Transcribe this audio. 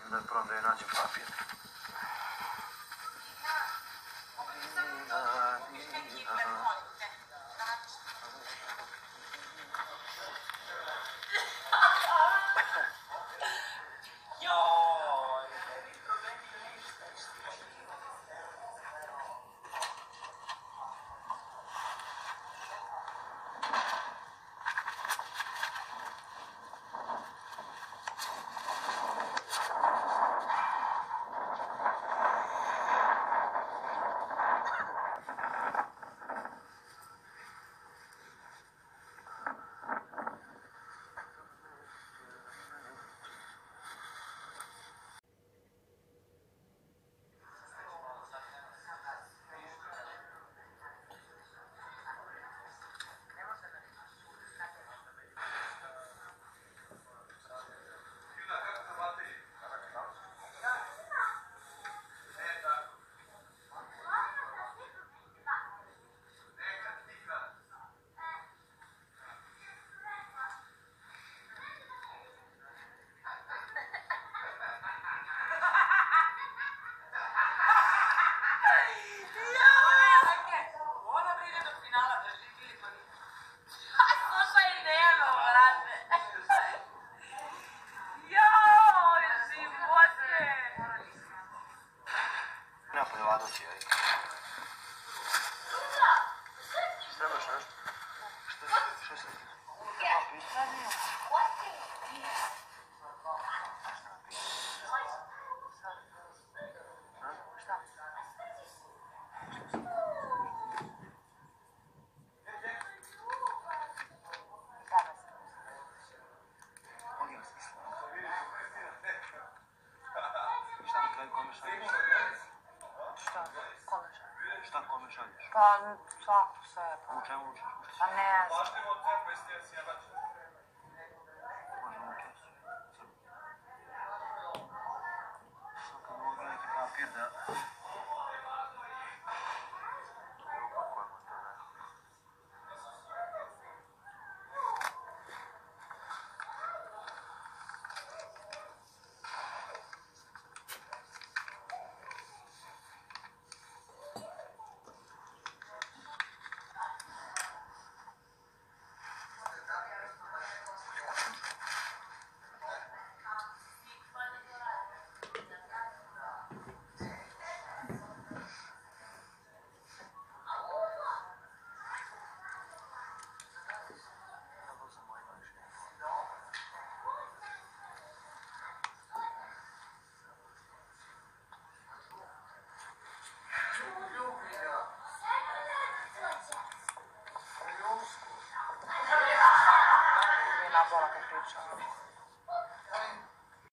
Da probam da je nađem papir. Napolje vadoći, ej. Trebaš nešto? Što se? Šta na kraju kome šalješ? Šta? Kome šalješ? Šta kome šalješ? Pa, svako sve. U čemu učiš? Pa ne znam. Možemo u kesu. Sad kad mogu neki papir da... Upakujemo to da... Nabola kad pričam.